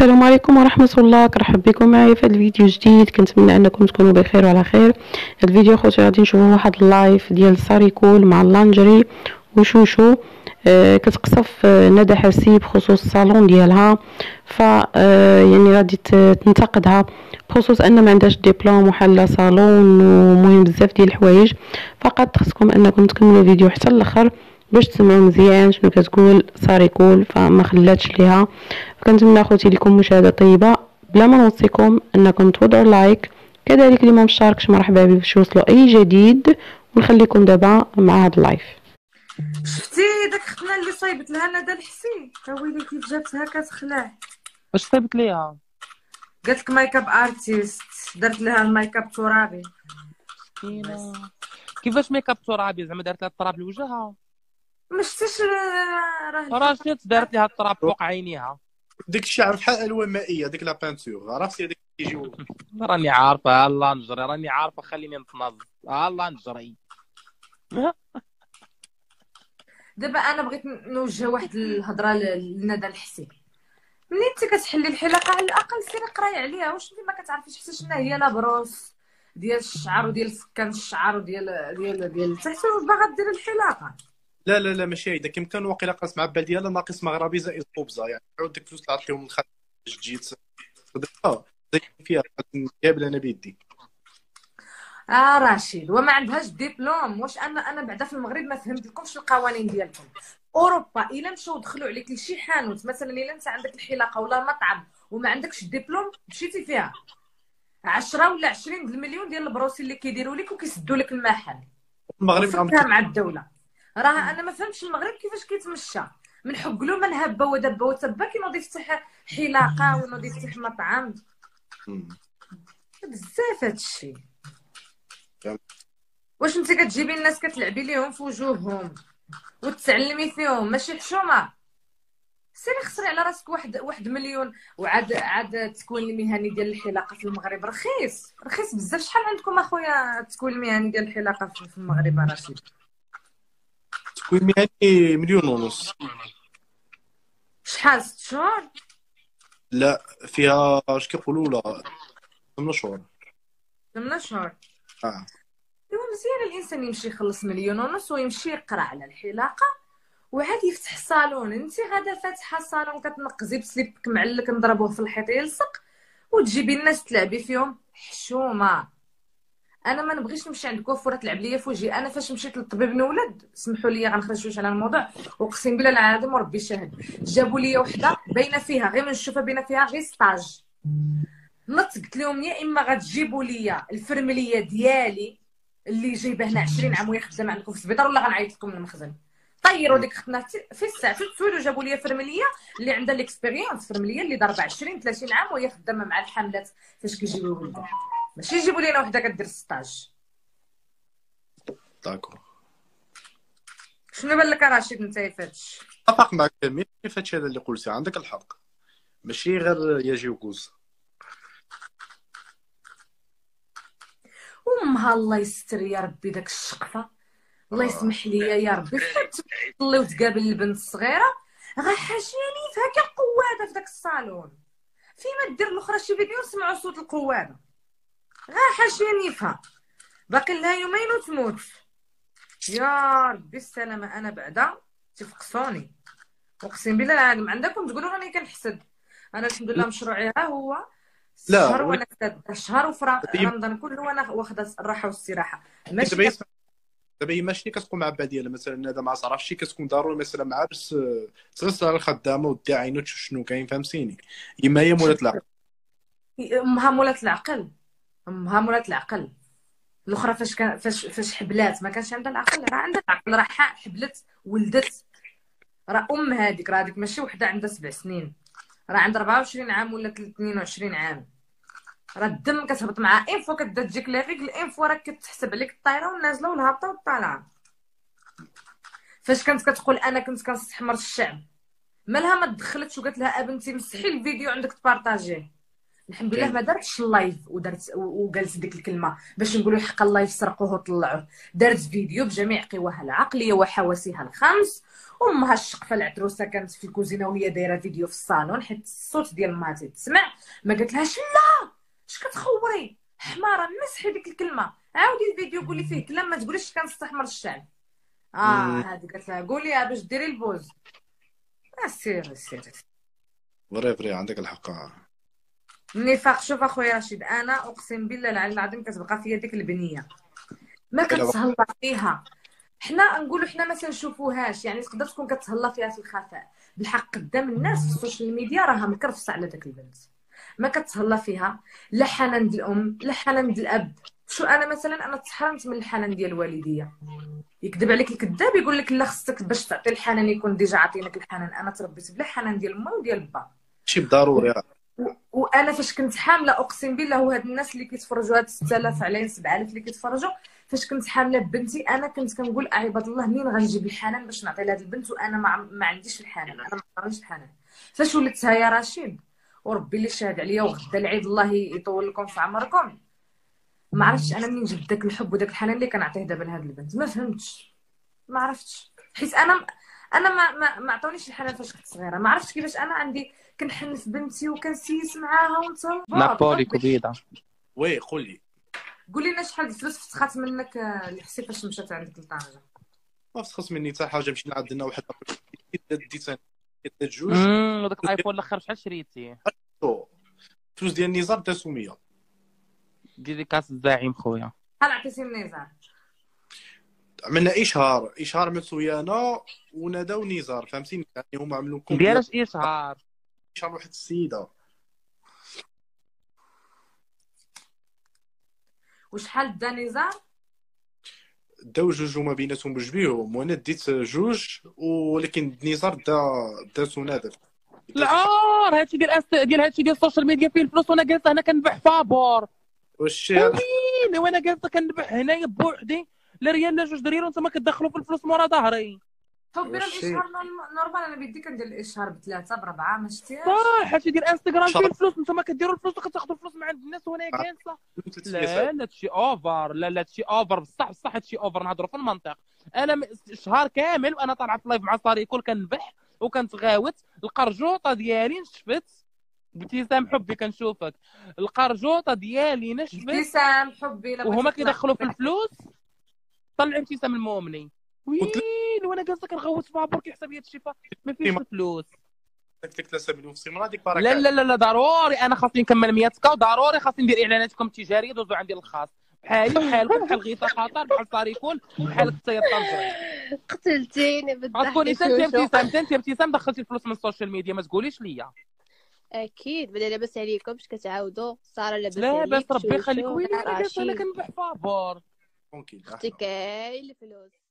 السلام عليكم ورحمة الله، كنرحب بكم معايا في هذا الفيديو جديد. كنتمنى انكم تكونوا بخير وعلى خير. هذا الفيديو خوتي غادي نشوفوا واحد اللايف ديال ساريكول مع اللانجري وشوشو. كتقصف ندى حسي بخصوص الصالون ديالها، ف يعني غادي تنتقدها بخصوص ان ما عندهاش ديبلوم وحاله صالون ومهم بزاف ديال الحوايج. فقط خصكم انكم تكملوا الفيديو حتى الاخر باش تسمعوا مزيان شنو كتقول ساريكول، فما خلاتش ليها. فكنتمنى اخوتي لكم مشاهده طيبه، بلا ما نوصيكم انكم توضعوا لايك، كذلك اللي ما مشاركش مرحبا به باش يوصلوا اي جديد. ونخليكم دابا مع هذا اللايف. شفتي داك ختنا اللي صايبت لها ندى الحسي؟ ويلي كيف جابتها كتخلع. واش صايبت ليها؟ قالت لك ميك اب ارتيست، درت لها الميك اب ترابي. كيفاش ميك اب ترابي؟ زعما دارت لها التراب لوجهها؟ ما شفتيش راه شفت دارت لها التراب فوق عينيها. ديك الشعر بحال الوان مائيه، ديك لا بانتور عرفتي هذيك كيجيو. راني عارفه، الله نجري، راني عارفه، خليني نتنظف، الله نجري. دابا انا بغيت نوجه واحد الهضره لندى الحسي. ملي انت كتحلي الحلاقه على الاقل سيري قراي عليها. واش انت ما كتعرفيش حتى شنو هي لا بروس ديال الشعر وديال سكان الشعر وديال تحت باغا دير الحلاقه؟ لا لا لا ماشي هيدا. كان واقيلا قاس مع بال ديالها ناقص مغربي زائد خبزه، يعني عاود ديك الفلوس اللي عطيت لهم الخدمه باش تجي صدقها زي فيها جايب انا بيدي. رشيد وما عندهاش ديبلوم. واش انا بعدا في المغرب ما فهمت لكمش القوانين ديالكم. اوروبا الا مشاو دخلوا عليك لشي حانوت مثلا، الا انت عندك الحلاقه ولا مطعم وما عندكش الدبلوم مشيتي فيها 10 ولا 20 المليون ديال البروسي اللي كيديروا لك وكيسدوا لك المحل. المغرب مع الدوله. راه انا ما فهمتش المغرب كيفاش كيتمشى من حق له من هبه ودبه وتبه كينوض يفتح حلاقه ونوض يفتح مطعم. بزاف هادشي. واش انت كتجيبي الناس كتلعبي ليهم في وجوههم وتعلمي فيهم؟ ماشي حشومه. سيري خسري على راسك واحد مليون. وعاد التكوين المهني ديال الحلاقه في المغرب رخيص بزاف. شحال عندكم اخويا التكوين المهني ديال الحلاقه في المغرب رشيد؟ تكوين مهني مليون ونص. شحال 6 شهور؟ لا فيها اش كيقولوا لا 8 شهور. 8 شهور. ايوا مزيان الانسان يمشي يخلص مليون ونص ويمشي يقرا على الحلاقه وعاد يفتح صالون. انت غادا فاتحه صالون كتنقزي بسليبك معلك نضربوه في الحيط يلصق وتجيبي الناس تلعبي فيهم. حشومه. انا ما نبغيش نمشي عند كوفوره تلعب ليا في وجهي. انا فاش مشيت للطبيب نولد، سمحوا لي غنخرج شويه على الموضوع، اقسم بالله العظيم وربي شاهد، جابوا لي وحده باينه فيها غير من نشوفها باينه فيها غير ستاج. نط قلت لهم يا اما غتجيبوا لي الفرمليه ديالي اللي جايبه هنا 20 عام وهي خدامه عندكم في السبيطار، ولا غنعيط لكم من المخزن. طيروا ديك ختنا في الساعه في التسويل وجابوا لي فرمليه اللي عندها ليكسبيريونس، فرمليه اللي ضاربه 20 30 عام وهي خدامه مع الحاملات فاش كيجيبوا ولدها. ماشي يجيبوا لينا وحده كدير ستاج. داكور. شنو بان لك رشيد انت فاتش؟ اتفق معك كامل في هادشي هذا اللي قلتي، عندك الحق. ماشي غير يجي وكوز. امها الله يستر يا ربي داك الشقفه. الله يسمح لي يا ربي. تصلي وتقابل البنت الصغيره غا حاشيني فيها كالقواده في داك الصالون. فيما دير الاخرى شي فيديو نسمعوا صوت القواده. غا حاشيني فيها باقي لها يومين وتموت. يا ربي السلامه. انا بعدا تفقصوني اقسم بالله العظيم. عندكم تقولوا راني كنحسد. انا الحمد لله مشروعي ها هو شهر وانا سادة شهر وفراغ رمضان كله وانا واخده الراحه والاستراحه. ماشي دابا هي ماشي كتكون مع با ديالها مثلا هذا ما عرفتش كتكون ضروري مثلا مع باش تغسل الخدامه ودي عينو تشوف شنو كاين، فهمتيني؟ اما هي مولات العقل. امها مولات العقل. امها مولات العقل. الاخرى فاش حبلات ما كانش عندها العقل. راه عندها العقل، راه حبلت ولدت. راه هذيك راه هذيك ماشي وحده عندها 7 سنين، راه عندها 24 عام ولا 22 عام. راه الدم كتهبط معها انفو كتبدا تجيك لي ريغل انفو راه كتحسب عليك الطايره والنازله والهابطه والطالعه. فاش كانت كتقول انا كنت كنستحمر الشعب، مالها ما تدخلتش وقالت لها ابنتي مسحي الفيديو عندك تبارطاجيه. الحمد لله ما دارتش اللايف وقالت ديك الكلمه باش نقولوا حق الله يسرقوه وطلعوه. دارت فيديو بجميع قواها العقليه وحواسها الخمس. امها الشقفه العتروسه كانت في الكوزينه وهي دايره فيديو في الصالون حيت الصوت ديال امها تسمع. ما قالتلهاش لا اش كتخوري حماره مسحي ديك الكلمه. عاودي الفيديو قولي فيه كلام ما تقوليش كنستحمر الشعب. هذه قالت لها قوليها باش ديري البوز. سيري فري عندك الحق. النفاق. شوف اخويا رشيد انا اقسم بالله العلي العظيم كتبقى فيا ديك البنيه ما كتهلا فيها. حنا نقولوا حنا ما تنشوفوهاش يعني تقدر تكون كتهلا فيها في الخفاء. بالحق قدام الناس في السوشيال ميديا راها مكرفصه على داك البنت ما كتهلا فيها. لا حنان ديال الام لا حنان ديال الاب. شو انا مثلا انا تحرمت من الحنان ديال الوالديه. يكذب عليك الكذاب يقول لك لا خصك باش تعطي الحنان يكون ديجا عاطينك الحنان. انا تربيت بلا حنان ديال امي وديال با شي ضروري. وانا فاش كنت حامله اقسم بالله وهاد الناس اللي كيتفرجوا هاد 6000 على 7000 اللي كيتفرجوا فاش كنت حامله بنتي انا كنت كنقول عباد الله منين غنجيب الحنان باش نعطي لهاد البنت وانا ما عنديش الحنان. انا ما عنديش الحنان. فاش ولدتها يا رشيد وربي اللي شاهد عليا وغدا العيد الله يطول لكم في عمركم ما عرفتش انا منين جبت داك الحب وداك الحنان اللي كنعطيه دابا لهاد البنت. ما فهمتش ما عرفتش حيت انا ما عطونيش الحنان فاش كنت صغيره. ما عرفتش كيفاش انا عندي كنحن في بنتي وكنسيس معاها ونتصور. نابولي كبيده. وي قولي قولي لنا شحال الفلوس فسخات منك الحسي فاش مشات عندك لطنجه؟ ما فسخت مني حتى حاجه. مشينا عندنا واحد ديت جوج. وداك الايفون الاخر شحال شريتيه؟ فلوس ديال النزار دازو 100. ديديكاس الزعيم خويا. شحال عطيتي النزار؟ عملنا اشهار مت ويانا وناداو نزار فهمتيني يعني هما عملوا لكم ديالاش اشهار واحد السيده. وشحال دا نزار؟ داو جوج وما بيناتهم بجوجهم وانا ديت جوج ولكن نزار دا سناده. العار هادشي ديال هادشي ديال السوشيال ميديا فيه الفلوس وانا جالسه هنا كنبح فابور. واش وين وانا جالسه كنبح هنايا بوحدي لا ريال لا جوج دريال وانتما كتدخلوا في الفلوس مورا ظهري. حبي راه الاشهار نورمال. انا بيدي كندير الاشهار بثلاثه بربعه ما شتيش. صح هادشي ديال انستغرام فيه الفلوس انتما كديروا الفلوس وكتاخذوا الفلوس من عند الناس وانا جالسه. لا هادشي اوفر. لا هادشي اوفر بصح هادشي اوفر. نهضروا في المنطق. انا شهر كامل وانا طالعه في لايف مع صاريكول كنبح وكنتغاوت. القرجوطه ديالي نشفت. ابتسام حبي كنشوفك. القرجوطه ديالي نشفت. ابتسام حبي وهما كيدخلوا في الفلوس. طلع ابتسام المؤمنين وين وانا جالسه كنغوت في بابور كيحسب لي هادشي ما فيش الفلوس. داك 3 مليون في السيمانه ديك بركه. لا ضروري انا خاصني نكمل 100k وضروري خاصني ندير اعلاناتكم التجاريه دوزوا عندي الخاص بحالي بحالكم بحال غيثا خطر بحال صاريكول بحالك حتى الطنجري. قتلتيني بالضحك. غتكوني انت ابتسام دخلتي الفلوس من السوشيال ميديا ما تقوليش ليا. اكيد بلا لاباس عليكم باش كتعاودوا ساره لاباس لا عليك. بس ربي يخليك وين انا كنبح فابور. ممكن اختي كاين الفلوس.